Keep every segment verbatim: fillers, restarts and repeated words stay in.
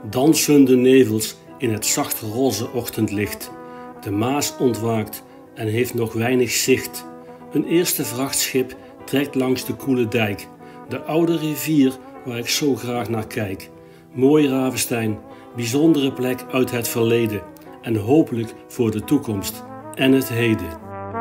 Dansen de nevels in het zacht roze ochtendlicht. De Maas ontwaakt en heeft nog weinig zicht. Een eerste vrachtschip trekt langs de koele dijk. De oude rivier waar ik zo graag naar kijk. Mooi Ravenstein, bijzondere plek uit het verleden. En hopelijk voor de toekomst en het heden.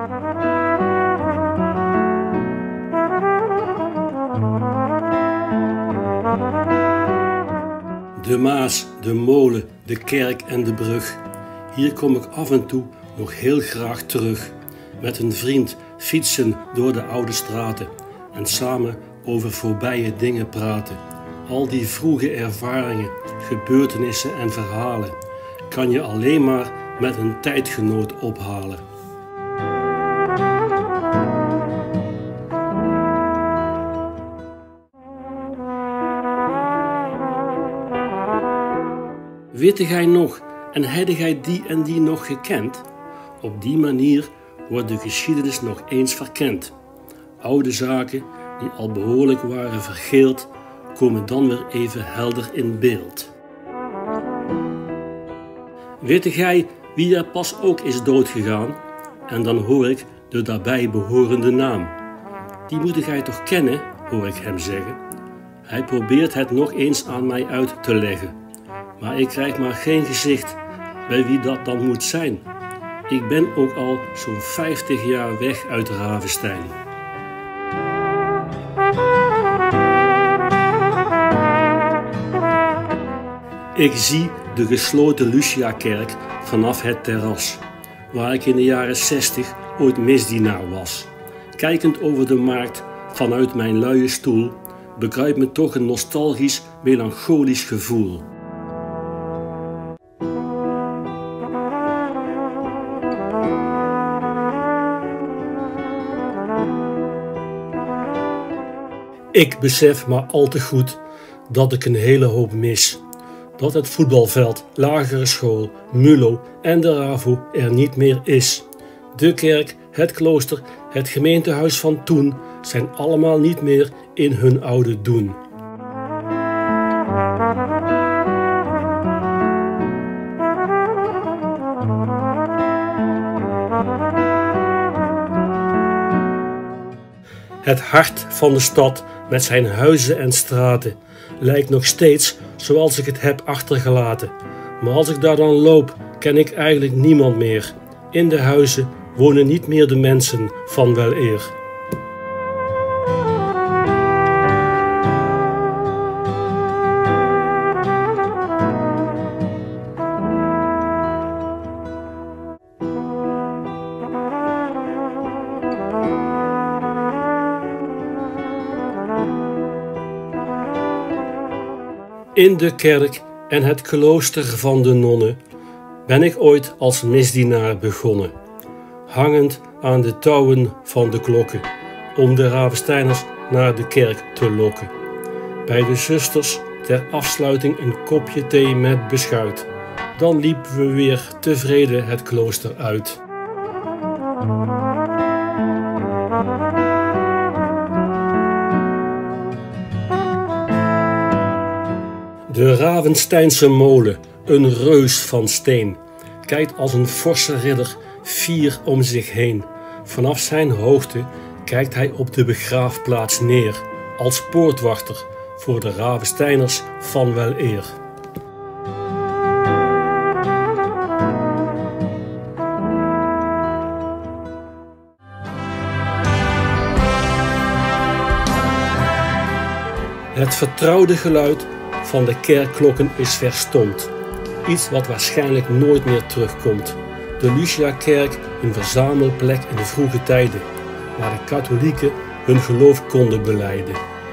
De Maas, de molen, de kerk en de brug. Hier kom ik af en toe nog heel graag terug. Met een vriend fietsen door de oude straten. En samen over voorbije dingen praten. Al die vroege ervaringen, gebeurtenissen en verhalen. Kan je alleen maar met een tijdgenoot ophalen. Witte gij nog en hedde gij die en die nog gekend? Op die manier wordt de geschiedenis nog eens verkend. Oude zaken die al behoorlijk waren vergeeld, komen dan weer even helder in beeld. Weet gij wie er pas ook is doodgegaan? En dan hoor ik de daarbij behorende naam. Die moet gij toch kennen, hoor ik hem zeggen. Hij probeert het nog eens aan mij uit te leggen. Maar ik krijg maar geen gezicht bij wie dat dan moet zijn. Ik ben ook al zo'n vijftig jaar weg uit Ravenstein. Ik zie de gesloten Lucia-kerk vanaf het terras, waar ik in de jaren zestig ooit misdienaar was. Kijkend over de markt vanuit mijn luie stoel, bekruipt me toch een nostalgisch, melancholisch gevoel. Ik besef maar al te goed dat ik een hele hoop mis. Dat het voetbalveld, lagere school, Mulo en de Ravo er niet meer is. De kerk, het klooster, het gemeentehuis van toen zijn allemaal niet meer in hun oude doen. Het hart van de stad met zijn huizen en straten lijkt nog steeds zoals ik het heb achtergelaten. Maar als ik daar dan loop, ken ik eigenlijk niemand meer. In de huizen wonen niet meer de mensen van weleer. In de kerk en het klooster van de nonnen ben ik ooit als misdienaar begonnen, hangend aan de touwen van de klokken, om de Ravensteiners naar de kerk te lokken. Bij de zusters ter afsluiting een kopje thee met beschuit, dan liepen we weer tevreden het klooster uit. De Ravensteinse molen, een reus van steen, kijkt als een forse ridder fier om zich heen. Vanaf zijn hoogte kijkt hij op de begraafplaats neer, als poortwachter voor de Ravensteiners van weleer. Het vertrouwde geluid van de kerkklokken is verstomd. Iets wat waarschijnlijk nooit meer terugkomt. De Lucia-kerk, een verzamelplek in de vroege tijden, waar de katholieken hun geloof konden belijden.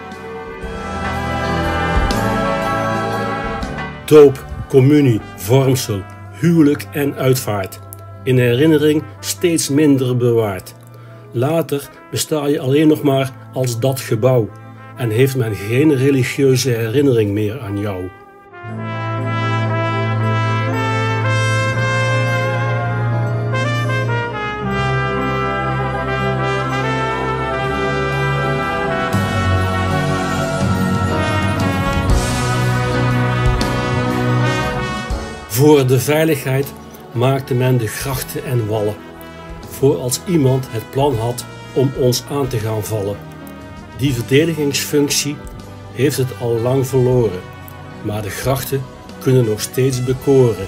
Doop, communie, vormsel, huwelijk en uitvaart. In herinnering steeds minder bewaard. Later besta je alleen nog maar als dat gebouw. En heeft men geen religieuze herinnering meer aan jou. Voor de veiligheid maakte men de grachten en wallen, voor als iemand het plan had om ons aan te gaan vallen. Die verdedigingsfunctie heeft het al lang verloren, maar de grachten kunnen nog steeds bekoren.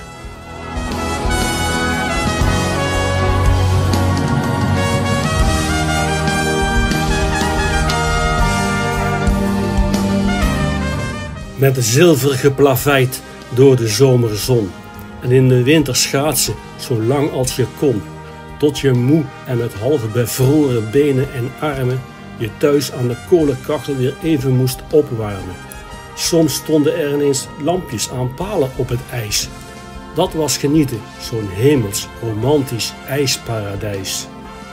Met zilver geplaveid door de zomerzon en in de winter schaatsen zo lang als je kon, tot je moe en met half bevroren benen en armen je thuis aan de kolenkachel weer even moest opwarmen. Soms stonden er ineens lampjes aan palen op het ijs. Dat was genieten, zo'n hemels romantisch ijsparadijs.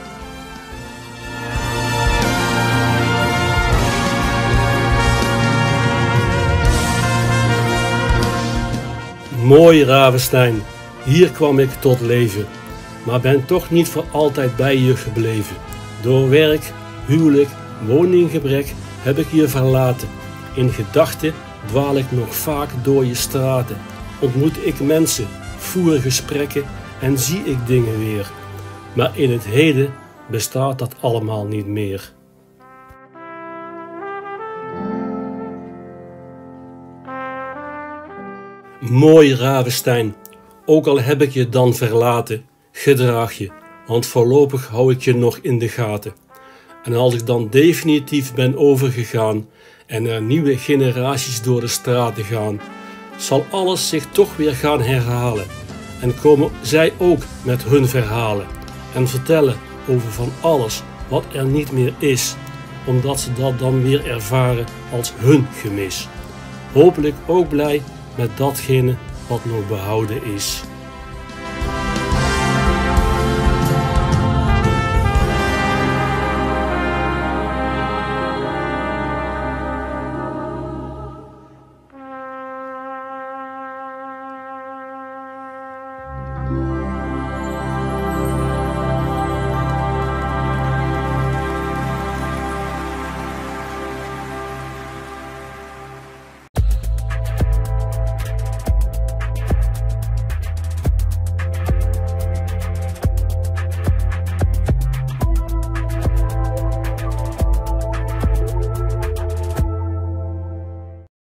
Mooi Ravenstein, hier kwam ik tot leven, maar ben toch niet voor altijd bij je gebleven. Door werk, huwelijk, woninggebrek heb ik je verlaten. In gedachten dwaal ik nog vaak door je straten. Ontmoet ik mensen, voer gesprekken en zie ik dingen weer. Maar in het heden bestaat dat allemaal niet meer. Mooi Ravenstein, ook al heb ik je dan verlaten, gedraag je, want voorlopig hou ik je nog in de gaten. En als ik dan definitief ben overgegaan en er nieuwe generaties door de straten gaan, zal alles zich toch weer gaan herhalen. En komen zij ook met hun verhalen en vertellen over van alles wat er niet meer is, omdat ze dat dan weer ervaren als hun gemis. Hopelijk ook blij met datgene wat nog behouden is.